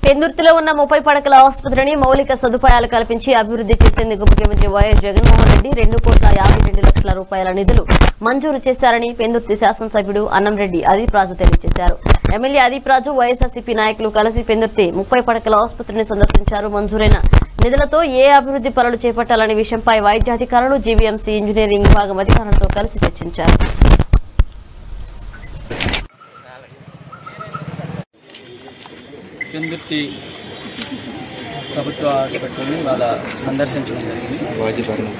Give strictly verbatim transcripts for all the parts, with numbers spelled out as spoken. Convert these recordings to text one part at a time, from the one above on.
పెందుర్తిలో ఉన్న ముప్పై పడకల ఆసుపత్రిని మౌలిక సదుపాయాలు కల్పించి అభివృద్ధి చేసేందుకు ముఖ్యమంత్రి వైఎస్ జగన్మోహన్ రెడ్డి రెండు కోట్ల యాభై రెండు లక్షల రూపాయల నిధులు మంజూరు చేశారని పెందుర్తి శాసనసభ్యుడు అన్నంరెడ్డి అదీప్రాజు తెలియజేశారు. ఎమ్మెల్యే అదీప్రాజు వైఎస్ఆర్సీపీ నాయకులు కలిసి పెందుర్తి ముప్పై పడకల ఆసుపత్రిని సందర్శించారు. మంజూరైన నిధులతో ఏ అభివృద్ధి పనులు చేపట్టాలనే విషయంపై వైద్యాధికారులు, జీవీఎంసీ ఇంజనీరింగ్ విభాగం అధికారులతో కలిసి చర్చించారు. పెందుర్తి ప్రభుత్వ హాస్పిటల్ని వాళ్ళ సందర్శించడం జరిగింది.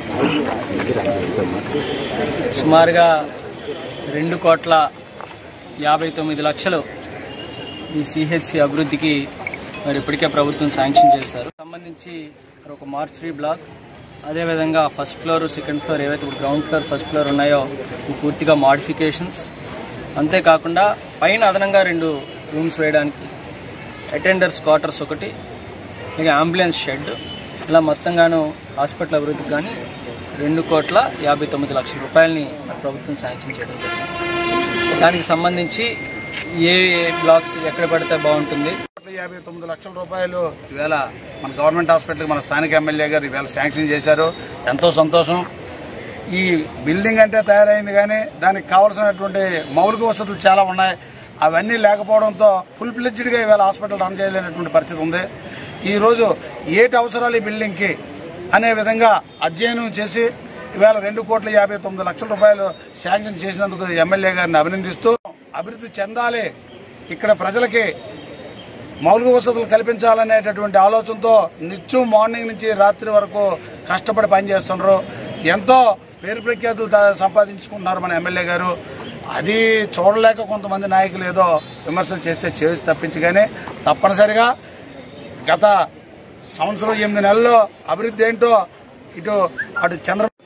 సుమారుగా రెండు కోట్ల యాభై తొమ్మిది లక్షలు ఈ సిహెచ్సి అభివృద్ధికి మరి ఇప్పటికే ప్రభుత్వం శాంక్షన్ చేశారు. సంబంధించి ఒక మార్చరీ బ్లాక్, అదేవిధంగా ఫస్ట్ ఫ్లోర్, సెకండ్ ఫ్లోర్ ఏవైతే ఇప్పుడు గ్రౌండ్ ఫ్లోర్, ఫస్ట్ ఫ్లోర్ ఉన్నాయో పూర్తిగా మాడిఫికేషన్స్, అంతేకాకుండా పైన అదనంగా రెండు రూమ్స్ వేయడానికి అటెండర్స్ క్వార్టర్స్ ఒకటి, ఇక అంబులెన్స్ షెడ్, ఇలా మొత్తంగాను హాస్పిటల్ అభివృద్ధికి కానీ రెండు కోట్ల యాభై తొమ్మిది లక్షల రూపాయలని ప్రభుత్వం శాంక్షన్ చేయడం జరిగింది. దానికి సంబంధించి ఏ బ్లాక్స్ ఎక్కడ పడితే బాగుంటుంది, యాభై తొమ్మిది లక్షల రూపాయలు ఈవేళ మన గవర్నమెంట్ హాస్పిటల్కి మన స్థానిక ఎమ్మెల్యే గారు ఈవేళ శాంక్షన్ చేశారు. ఎంతో సంతోషం. ఈ బిల్డింగ్ అంటే తయారైంది కానీ దానికి కావాల్సినటువంటి మౌలిక వసతులు చాలా ఉన్నాయి. అవన్నీ లేకపోవడంతో ఫుల్ ఫ్లెడ్జ్డ్గా ఈవేళ హాస్పిటల్ రన్ చేయలేనటువంటి పరిస్థితి ఉంది. ఈరోజు ఏటి అవసరాలు ఈ బిల్డింగ్కి అనే విధంగా అధ్యయనం చేసి ఈవేళ రెండు కోట్ల యాభై తొమ్మిది లక్షల రూపాయలు శాంక్షన్ చేసినందుకు ఎమ్మెల్యే గారిని అభినందిస్తూ, అభివృద్ధి చెందాలి, ఇక్కడ ప్రజలకి మౌలిక వసతులు కల్పించాలనేటటువంటి ఆలోచనతో నిత్యం మార్నింగ్ నుంచి రాత్రి వరకు కష్టపడి పనిచేస్తున్నారు. ఎంతో పేరు ప్రఖ్యాతులు సంపాదించుకుంటున్నారు మన ఎమ్మెల్యే గారు. అది చూడలేక కొంతమంది నాయకులు ఏదో విమర్శలు చేస్తే చేసి తప్పించగానే తప్పనిసరిగా గత సంవత్సరం ఎనిమిది నెలల్లో అభివృద్ధి ఏంటో ఇటు అటు చంద్ర